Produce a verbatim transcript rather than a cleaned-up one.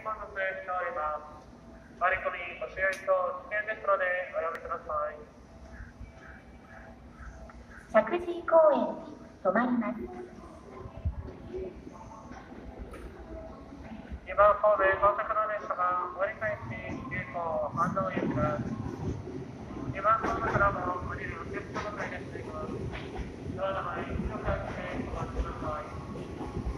混雑しております。割り込みご注意と危険ですのでおやめください。 石神井公園に停まります。 にばんホーム到着の列車が折り返し急行反応行きます。にばんホームからも降りるお客様がいらっしゃいます。ドアの前に許可してお待ちください。